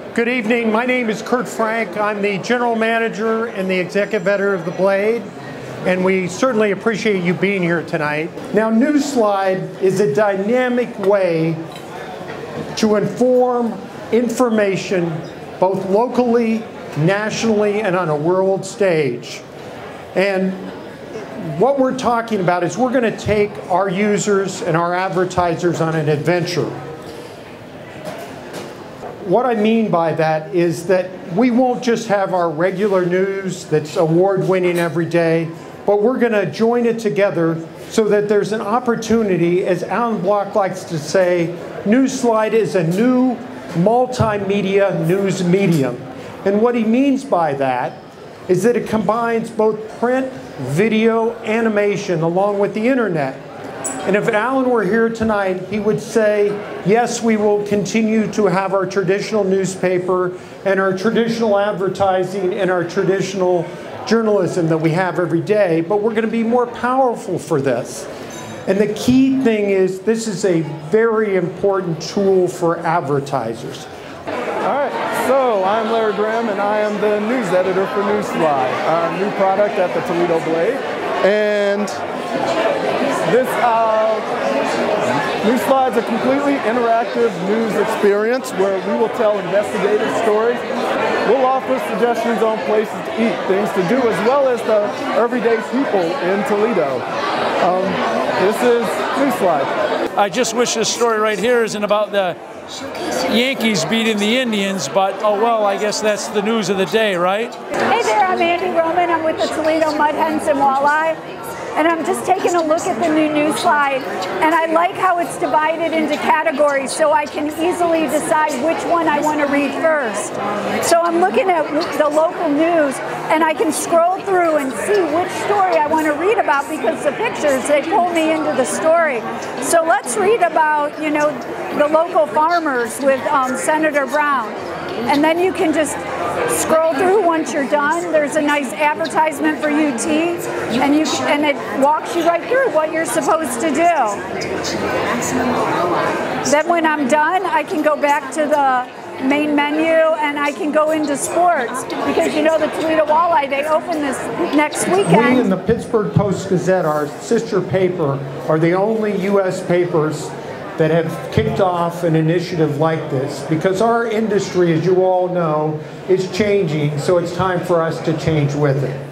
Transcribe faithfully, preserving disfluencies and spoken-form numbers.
Good evening. My name is Kurt Franck. I'm the general manager and the executive editor of The Blade, and we certainly appreciate you being here tonight. Now, NewsSlide is a dynamic way to inform information both locally, nationally, and on a world stage. And what we're talking about is we're going to take our users and our advertisers on an adventure. What I mean by that is that we won't just have our regular news that's award-winning every day, but we're going to join it together so that there's an opportunity, as Alan Block likes to say, NewsSlide is a new multimedia news medium. And what he means by that is that it combines both print, video, animation, along with the internet. And if Alan were here tonight, he would say, yes, we will continue to have our traditional newspaper and our traditional advertising and our traditional journalism that we have every day, but we're going to be more powerful for this. And the key thing is this is a very important tool for advertisers. All right, so I'm Larry Graham, and I am the news editor for NewsSlide, our new product at the Toledo Blade. And this uh, NewsSlide is a completely interactive news experience where we will tell investigative stories. We'll offer suggestions on places to eat, things to do, as well as the everyday people in Toledo. Um, this is NewsSlide. I just wish this story right here isn't about the Yankees beating the Indians, but oh well, I guess that's the news of the day, right? Hey there, I'm Andi Roman. I'm with the Toledo Mud Hens and Walleye. And I'm just taking a look at the new NewsSlide, and I like how it's divided into categories so I can easily decide which one I want to read first. So I'm looking at the local news, and I can scroll through and see which story I want to read about because the pictures, they pull me into the story. So let's read about, you know, the local farmers with um, Senator Brown. And then you can just scroll through once you're done. There's a nice advertisement for U T, and you and it walks you right through what you're supposed to do. Then when I'm done, I can go back to the main menu and I can go into sports because you know the Toledo Walleye, they open this next weekend. We in the Pittsburgh Post-Gazette, our sister paper, are the only U S papers that have kicked off an initiative like this because our industry, as you all know, is changing, so it's time for us to change with it.